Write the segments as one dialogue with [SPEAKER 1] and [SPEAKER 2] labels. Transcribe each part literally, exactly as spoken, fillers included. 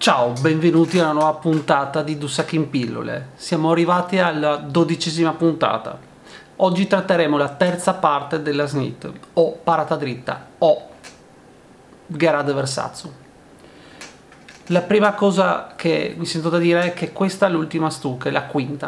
[SPEAKER 1] Ciao, benvenuti a una nuova puntata di Dussac in pillole. Siamo arrivati alla dodicesima puntata. Oggi tratteremo la terza parte della S N I T, o parata dritta, o Gerard de Versazzo. La prima cosa che mi sento da dire è che questa è l'ultima stucca, è la quinta.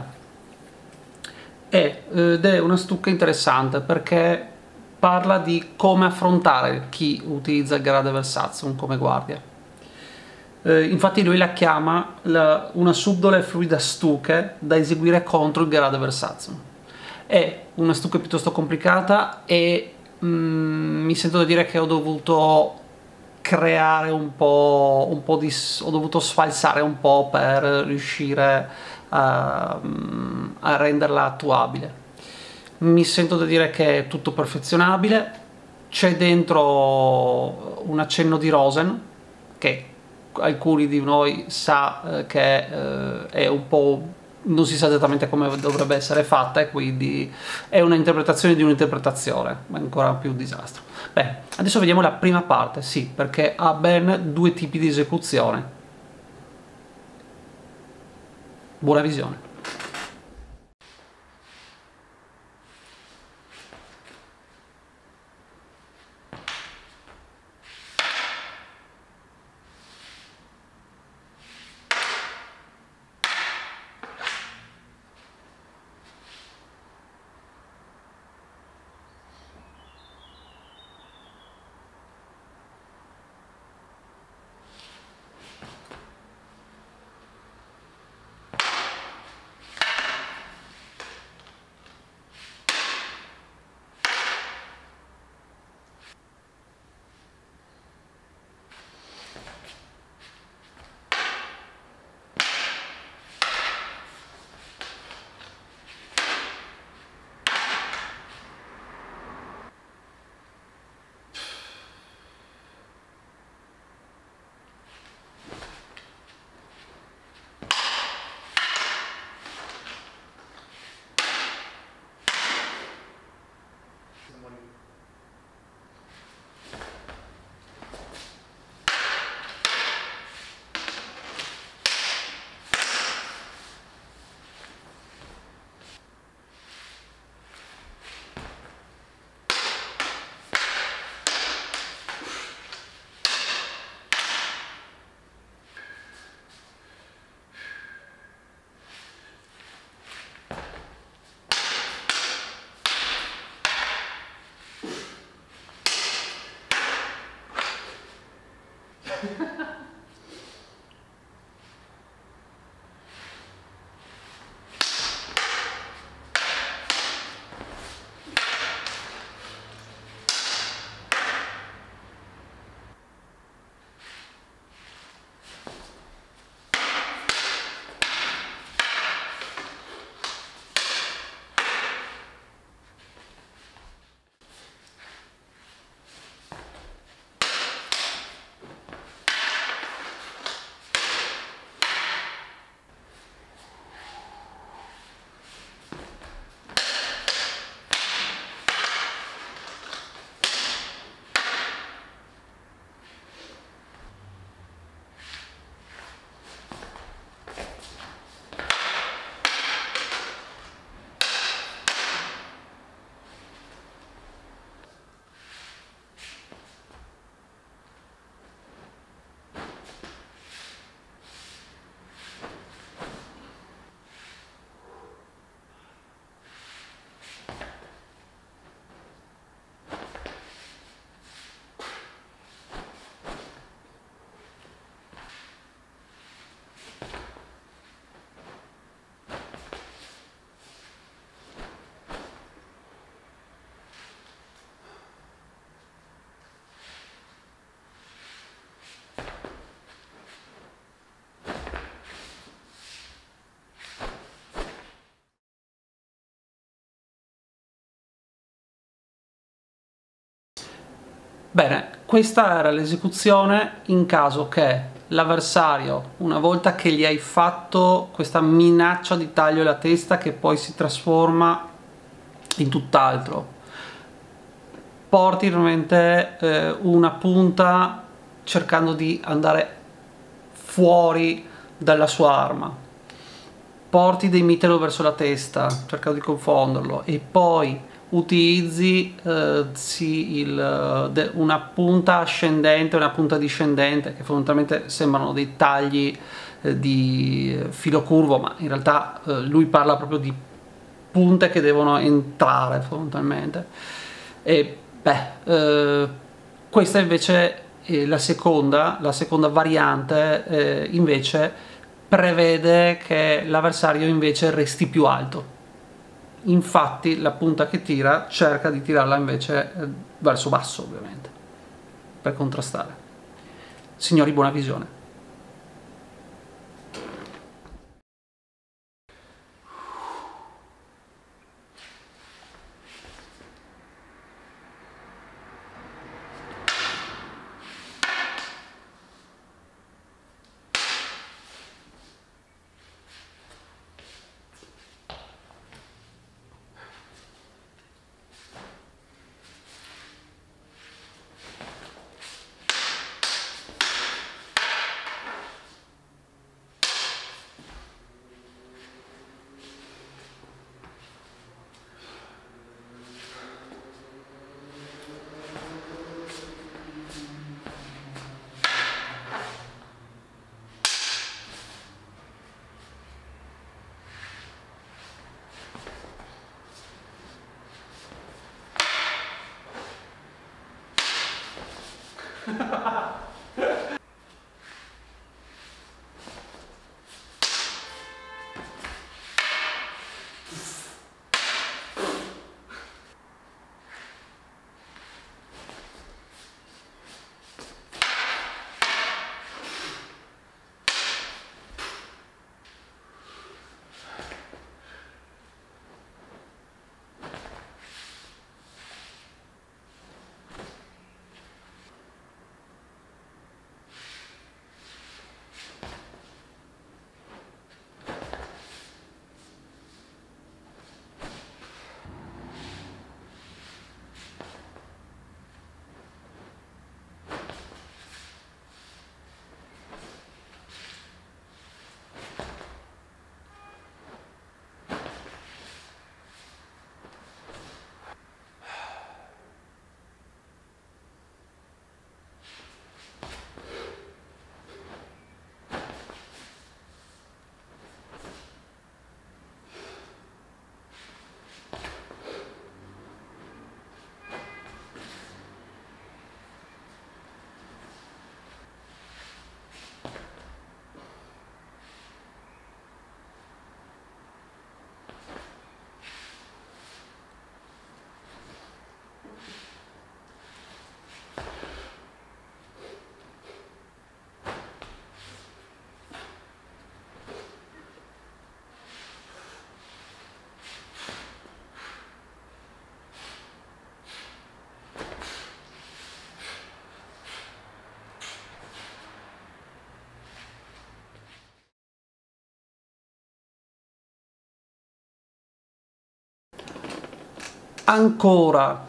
[SPEAKER 1] Ed è una stucca interessante perché parla di come affrontare chi utilizza il Gerard de Versazzo come guardia. Eh, infatti lui la chiama la, una subdola e fluida stucche da eseguire contro il Gerard de Versazzo. È una stucca piuttosto complicata e mm, mi sento da dire che ho dovuto creare un po', un po' di... ho dovuto sfalsare un po' per riuscire a, a renderla attuabile. Mi sento da dire che è tutto perfezionabile, c'è dentro un accenno di Rosen che alcuni di noi sa eh, che eh, è un po', non si sa esattamente come dovrebbe essere fatta e quindi è una interpretazione di un'interpretazione, ma ancora più un disastro. Beh, adesso vediamo la prima parte, sì, perché ha ben due tipi di esecuzione. Buona visione. Bene, questa era l'esecuzione in caso che l'avversario, una volta che gli hai fatto questa minaccia di taglio alla testa che poi si trasforma in tutt'altro, porti veramente eh, una punta cercando di andare fuori dalla sua arma, porti dei mitelo verso la testa cercando di confonderlo e poi utilizzi eh, sì, il, de, una punta ascendente e una punta discendente che fondamentalmente sembrano dei tagli eh, di filo curvo, ma in realtà eh, lui parla proprio di punte che devono entrare fondamentalmente. E beh, eh, questa invece è la seconda, la seconda variante eh, invece prevede che l'avversario invece resti più alto. Infatti la punta che tira cerca di tirarla invece eh, verso basso, ovviamente, per contrastare. Signori, buona visione. Ancora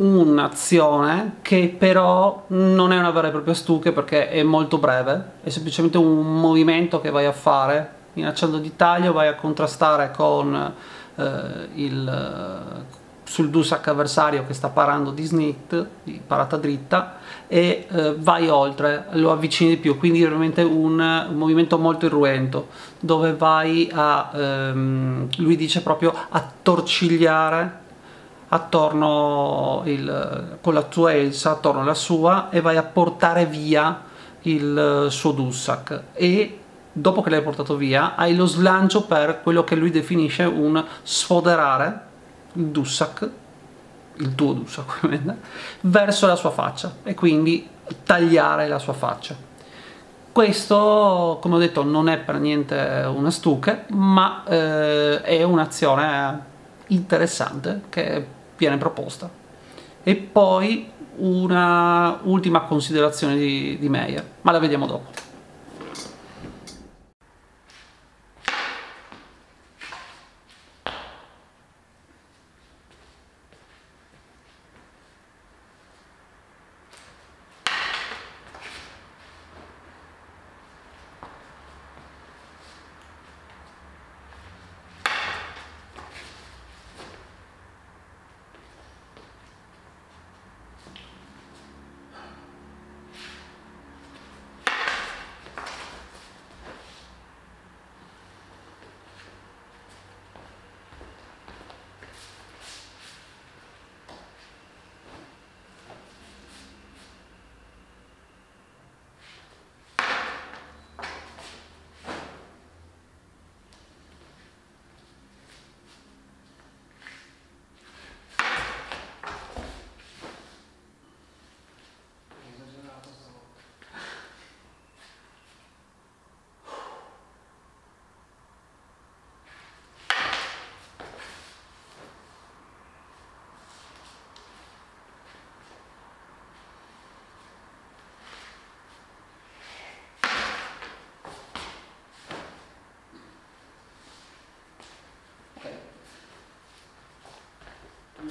[SPEAKER 1] un'azione che però non è una vera e propria stucche perché è molto breve, è semplicemente un movimento che vai a fare in accenno di taglio, vai a contrastare con eh, il sul Dusak avversario che sta parando di snit, di parata dritta, e eh, vai oltre, lo avvicini di più, quindi è veramente un, un movimento molto irruento dove vai a, ehm, lui dice proprio attorcigliare attorno il, con la tua elsa attorno alla sua e vai a portare via il suo Dusak, e dopo che l'hai portato via hai lo slancio per quello che lui definisce un sfoderare il Dusak, il tuo Dusak ovviamente, verso la sua faccia e quindi tagliare la sua faccia. Questo, come ho detto, non è per niente una stucche, ma eh, è un'azione interessante che viene proposta. E poi una ultima considerazione di, di Meyer, ma la vediamo dopo.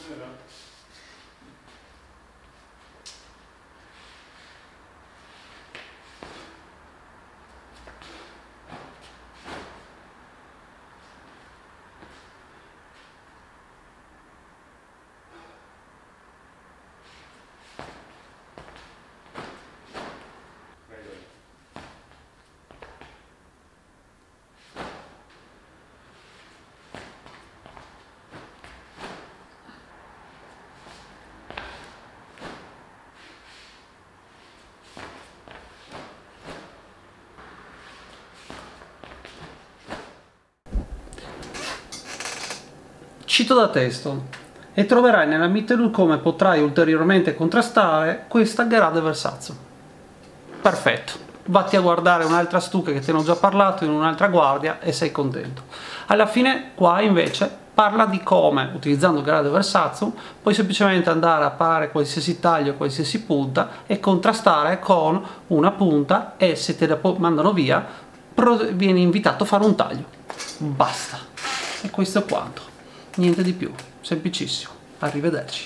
[SPEAKER 1] Cito da testo: e troverai nella Mittelul come potrai ulteriormente contrastare questa Gerard de Versazzo. Perfetto, vatti a guardare un'altra stucca che te ne ho già parlato in un'altra guardia e sei contento. Alla fine qua invece parla di come, utilizzando Gerard de Versazzo, puoi semplicemente andare a parare qualsiasi taglio, qualsiasi punta e contrastare con una punta, e se te la mandano via vieni invitato a fare un taglio. Basta. E questo è quanto. Niente di più, semplicissimo. Arrivederci.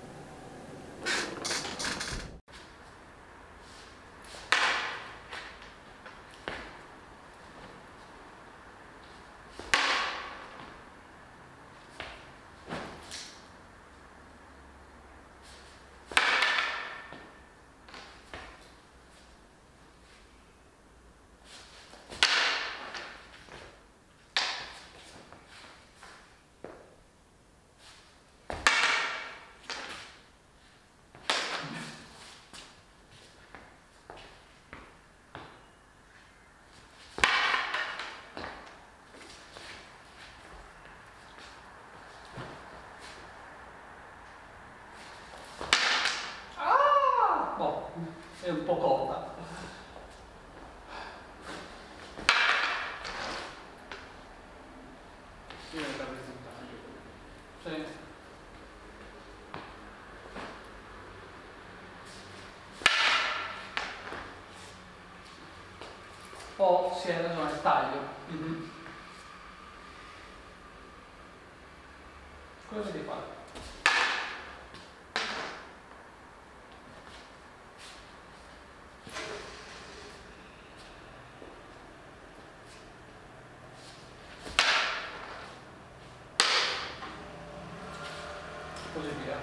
[SPEAKER 1] Boh, è un po' corta. Sì, è da risultato. Sì. O si è ragione, il taglio. Mm-hmm. Cosa devi fare? Così via.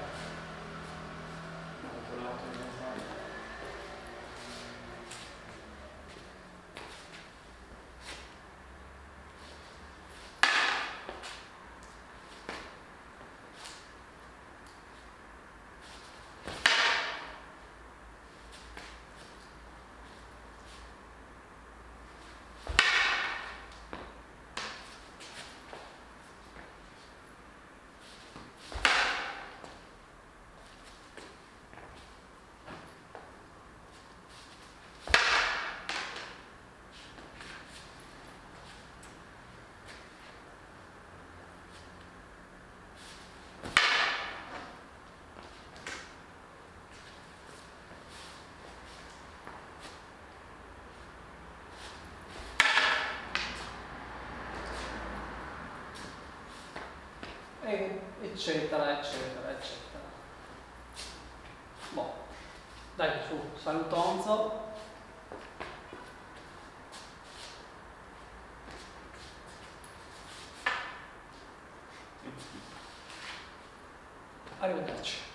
[SPEAKER 1] Eccetera, eccetera, eccetera. Boh, dai su, salutonzo. Arrivederci.